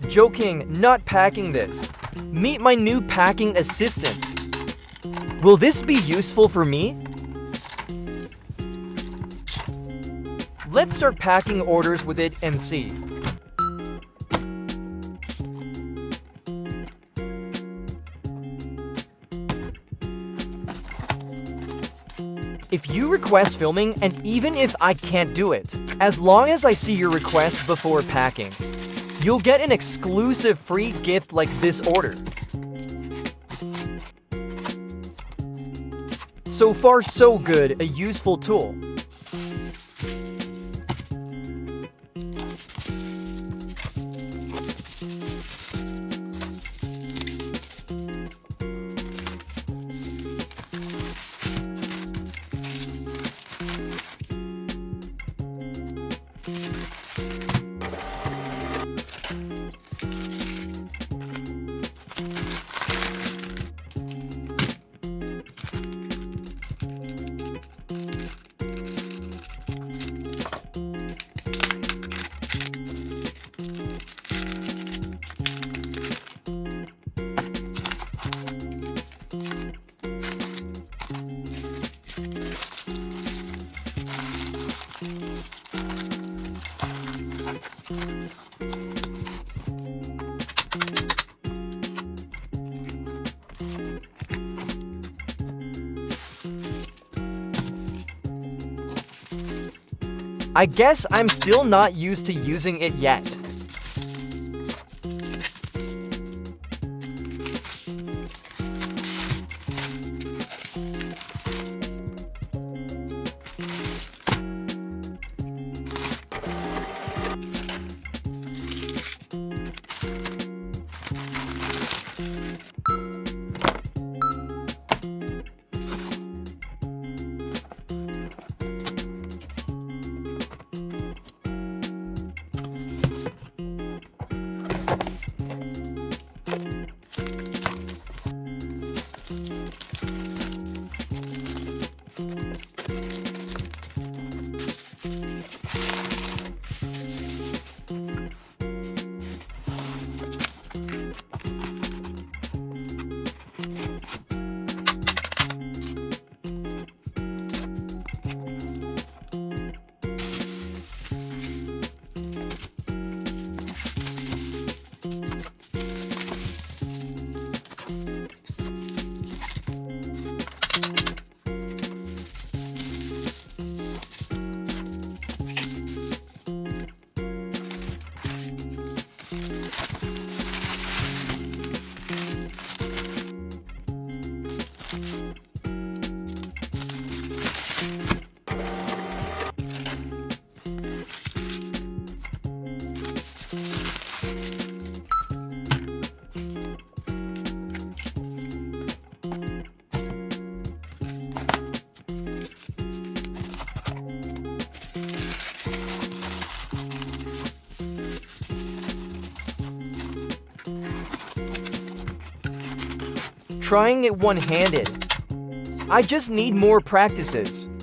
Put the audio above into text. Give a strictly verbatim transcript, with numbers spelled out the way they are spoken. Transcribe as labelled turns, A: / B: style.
A: Joking, not packing this. Meet my new packing assistant. Will this be useful for me? Let's start packing orders with it and see. If you request filming, and even if I can't do it, as long as I see your request before packing, you'll get an exclusive free gift like this order. So far so good, a useful tool. I guess I'm still not used to using it yet. Trying it one-handed. I just need more practices.